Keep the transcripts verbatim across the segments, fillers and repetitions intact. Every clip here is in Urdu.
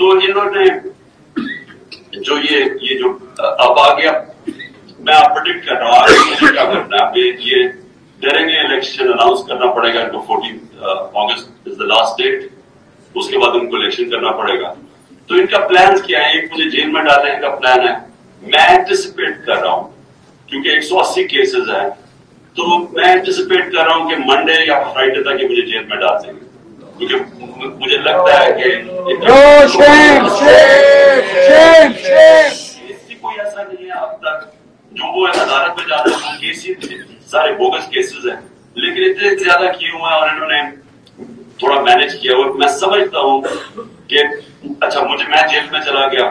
تو انہوں نے جو یہ یہ جو اب آ گیا، میں آپ پرڈکٹ کر رہا ہوں آگے مجھے کیا کرنا ہے. یہ ڈریں گے الیکشن اناؤنس کرنا پڑے گا ان کو، fourteen August is the last date, اس کے بعد ان کو الیکشن کرنا پڑے گا. تو ان کا پلان کیا ہے؟ ایک مجھے جیل میں ڈالنے کا پلان ہے. میں اینٹیسپیٹ کر رہا ہوں کیونکہ ایک سو اسی کیسز ہیں، تو میں اینٹیسپیٹ کر رہا ہوں کہ منڈے یا فرائیڈے تک یہ مجھے جیل میں ڈال دیں گے، کیونکہ مجھے لگتا ہے کہ کوئی ایسا نہیں ہے اب تک جو وہ عدالت میں جا رہے ہیں، کیسز سارے بوگس کیسز ہیں، لیکن اتنے زیادہ کیے ہوئے ہیں اور انہوں نے تھوڑا مینج کیا. اور میں سمجھتا ہوں کہ اچھا مجھے میں جیل میں چلا گیا،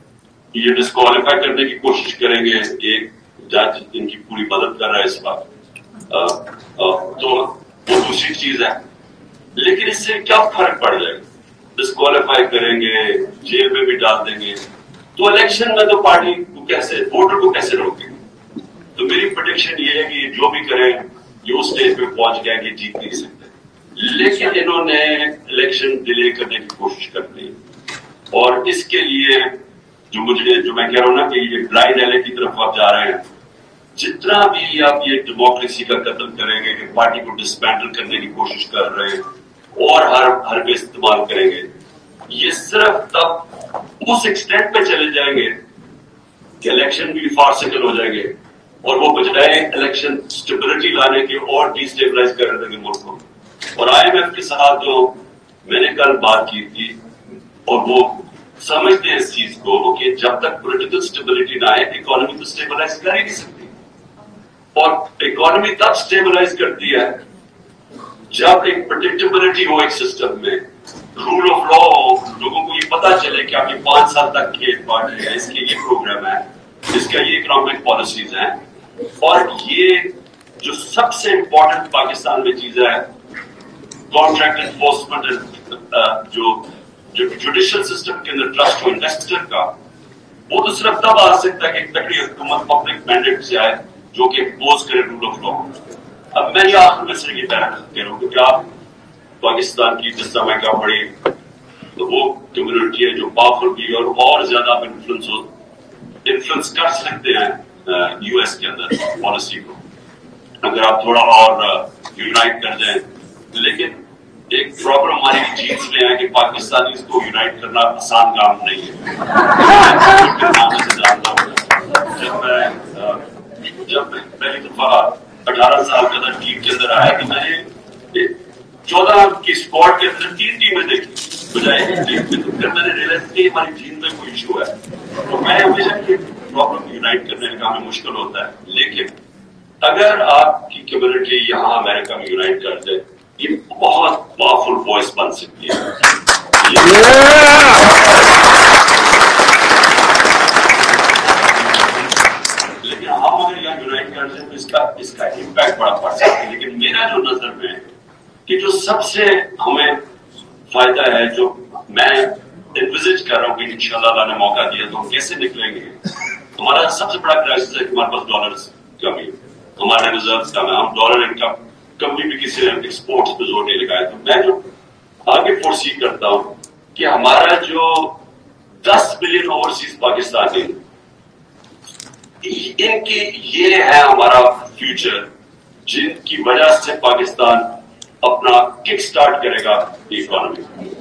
یہ ڈسکوالیفائی کرنے کی کوشش کریں گے. ایک جج ان کی پوری مدد کر رہا ہے اس وقت، تو وہ دوسری چیز ہے. لیکن اس سے کیا فرق پڑ جائے گا؟ ڈسکوالیفائی کریں گے، جیل میں بھی ڈال دیں گے، تو الیکشن میں تو پارٹی کو کیسے، ووٹر کو کیسے روکیں گے؟ تو میری پریڈکشن یہ ہے کہ جو بھی کریں یہ اس اسٹیج پہ پہنچ گیا کہ جیت نہیں سکتے. لیکن انہوں نے الیکشن ڈیلے کرنے کی کوشش کرنی ہے، اور اس کے لیے جو مجھے جو میں کہہ رہا ہوں نا کہ یہ بلائنڈ ایلے کی طرف آپ جا رہے ہیں. جتنا بھی آپ یہ ڈیموکریسی کا قتل کریں گے کہ پارٹی کو ڈسمینٹل کرنے کی کوشش کر رہے ہیں اور ہر ہر پہ استعمال کریں گے، یہ صرف تب اس ایکسٹینٹ پہ چلے جائیں گے کہ الیکشن بھی فارسیکل ہو جائیں گے، اور وہ بجائے الیکشن اسٹیبلٹی لانے کے اور ڈی اسٹیبلائز کر دیں گے ملک کو. اور آئی ایم ایف کے ساتھ جو میں نے کل بات کی تھی، اور وہ سمجھتے ہیں اس چیز کو کہ جب تک پولیٹیکل اسٹیبلٹی نہ آئے اکانومی تو اسٹیبلائز کر ہی نہیں سکتی. اور اکانومی تب اسٹیبلائز کرتی ہے جب ایک پریڈکٹیبلٹی ہو ایک سسٹم میں، رول آف لا ہو، لوگوں کو یہ پتا چلے کہ آپ یہ پانچ سال تک یہ پارٹی ہے، اس کے یہ پروگرام ہے، اس کا یہ اکنامک پالیسیز ہیں. اور یہ جو سب سے امپورٹنٹ پاکستان میں چیز ہے کانٹریکٹ انفورسمنٹ، جو جو جوڈیشل سسٹم کے اندر ٹرسٹ ہو انویسٹر کا، وہ تو صرف تب آ سکتا ہے کہ ایک تکڑی حکومت پبلک مینڈیٹ سے آئے جو کہ امپوز کرے رول آف لا. اب میں یہ آخر میں سے یہ کہہ رہا ہوں کہ کیا پاکستان کی جس طرح میں کیا پڑی تو وہ کمیونٹی ہے جو پاورفل بھی اور اور زیادہ انفلوئنس ہو انفلوئنس کر سکتے ہیں یو ایس کے اندر پالیسی کو، اگر آپ تھوڑا اور یونائٹ کر جائیں. لیکن ایک پرابلم ہماری چیز میں ہے کہ پاکستانی کو یونائٹ کرنا آسان کام نہیں ہے. جب میں جب میں پہلی دفعہ اٹھارہ سال کے اندر ٹیم کے اندر آیا کہ میں نے چودہ کی اسکواڈ کے اندر تین ٹیمیں دیکھی بجائے ایک ٹیم میں، تو پھر میں نے ریئلائز کیا ہماری ٹیم میں کوئی ایشو ہے. تو میں ہمیشہ یہ پرابلم یونائٹ کرنے کا ہمیں مشکل ہوتا ہے. لیکن اگر آپ کی کمیونٹی یہاں امریکہ میں یونائٹ کر دے، یہ بہت پاورفل وائس بن سکتی ہے. لیکن ہم اگر یہاں یونائٹ کر دیں تو اس کا اس کا امپیکٹ بڑا پڑ سکتا ہے. لیکن میرا جو نظر میں ہے کہ جو سب سے ہمیں فائدہ ہے، جو میں انویزج کر رہا ہوں کہ انشاءاللہ اللہ نے موقع دیا تو ہم کیسے نکلیں گے. ہمارا سب سے بڑا کرائسس ہے کہ ہمارے پاس ڈالرز کمی، ہمارے ریزروز کم ہے، ہم ڈالر انکم کبھی بھی کسی نے ایکسپورٹس پہ زور نہیں لگایا. تو میں جو آگے فورسی کرتا ہوں کہ ہمارا جو دس بلین اوورسیز پاکستانی ان کی یہ ہے ہمارا فیوچر، جن کی وجہ سے پاکستان اپنا کک سٹارٹ کرے گا اکانومی.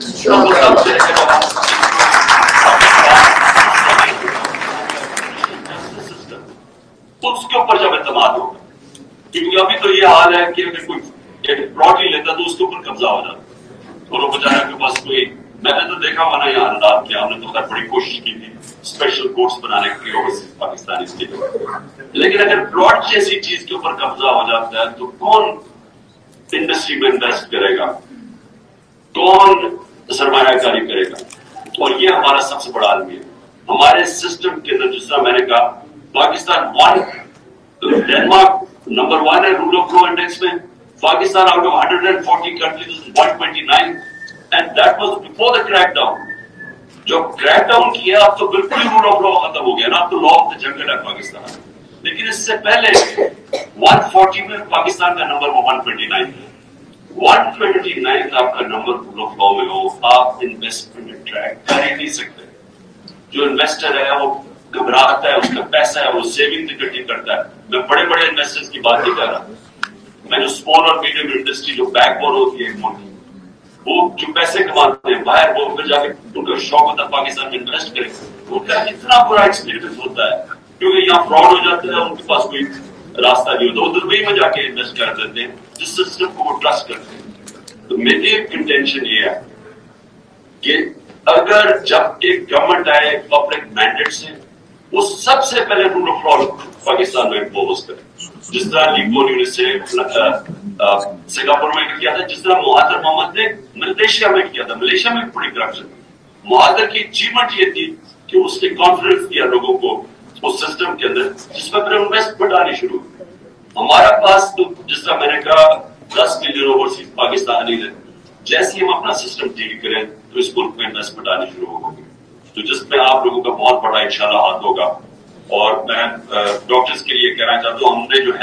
اس کے اوپر جب اعتماد ہوگا، کیونکہ ابھی تو یہ حال ہے کہ اگر کوئی پلاٹ ہی لیتا تو اس کے اوپر قبضہ ہو جاتا اور وہ بیچارے کے پاس کوئی، میں نے تو دیکھا ہوا نا یہاں حالات کیا، ہم نے تو خیر بڑی کوشش کی تھی اسپیشل کورٹس بنانے کے اوورسیز پاکستانی کے لیے. لیکن اگر پلاٹ جیسی چیز کے اوپر قبضہ ہو جاتا ہے تو کون انڈسٹری میں انویسٹ کرے گا، کون سرمایہ کاری کرے گا؟ اور یہ ہمارا سب سے بڑا عالمی ہے. ہمارے سسٹم کے اندر جس طرح میں نے کہا Pakistan one Denmark number one ہے رول آف لا انڈیکس میں، Pakistan out of hundred and forty countries one twenty nine and that was before the crackdown. جو کریک ڈاؤن کیا اب تو بالکل ہی رول آف لا ختم ہو گیا نا، اب تو لا آف دا جنگل ہے پاکستان. لیکن اس سے پہلے ون فورٹی میں پاکستان کا نمبر ون ٹوینٹی نائن ہے. ون ٹوینٹی نائن آپ کا نمبر رول آف لا میں ہو، آپ انویسٹمنٹ اٹریکٹ کر ہی نہیں نہیں سکتے. جو انویسٹر ہے وہ گھبراتا ہے, اس کا پیسہ ہے, وہ سیونگ اکٹھی کرتا ہے. میں بڑے بڑے انویسٹرز کی بات نہیں کر رہا, میں جو اسمال اور میڈیم انڈسٹری جو بیک بون ہوتی ہے ملک کی, وہ جو پیسے کماتے ہیں باہر, وہ پھر جا کے ان کا شوق ہوتا ہے پاکستان میں انویسٹ کریں. وہ کا اتنا برا ایکسپیرینس ہوتا ہے کیونکہ یہاں فراڈ ہو جاتا ہے, ان کے پاس کوئی راستہ نہیں ہوتا, وہ دبئی میں جا کے انویسٹ کر دیتے ہیں جس سسٹم کو وہ ٹرسٹ کرتے ہیں. تو میری انٹینشن یہ ہے کہ اگر جب ایک گورنمنٹ آئے پبلک مینڈیٹ سے, وہ سب سے پہلے رول آف لا پاکستان میں امپوز کرے, جس طرح لی کون یو سے سنگاپور میں کیا تھا, جس طرح مہاتر محمد نے ملیشیا میں کیا تھا. ملیشیا میں بڑی کرپشن. مہاتر کی اچیومنٹ یہ تھی کہ اس نے کانفیڈنس دیا لوگوں کو اس سسٹم کے اندر, جس میں پھر انویسٹمنٹ آنی شروع. ہمارا پاس تو جس طرح میں نے کہا دس ملین اوورسیز پاکستانی ہے, جیسے ہم اپنا سسٹم ٹھیک کریں تو اس ملک میں انویسٹمنٹ آنی شروع ہوگی, تو جس میں آپ لوگوں کا بہت بڑا انشاءاللہ ہاتھ ہوگا. اور میں ڈاکٹرز کے لیے کہنا چاہتا ہوں, ہم نے جو ہے